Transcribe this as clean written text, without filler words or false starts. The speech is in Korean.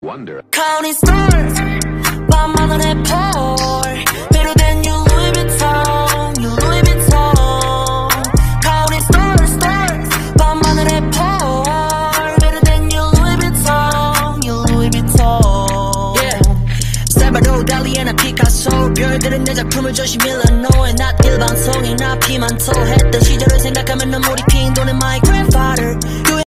wonder. Counting stars, 밤하늘에 pour. Better than you, Louis Vuitton, you Louis Vuitton. Counting stars, stars, 밤하늘에 pour. Better than you, Louis Vuitton, you Louis Vuitton. Yeah. 살바도르 달리에나 피카소. 별들은 내 작품을 조심히 밀어놓아. 낫 일반성이 나 피만 토했던 시절을 생각하면 눈물이 핑 도는 my grandfather.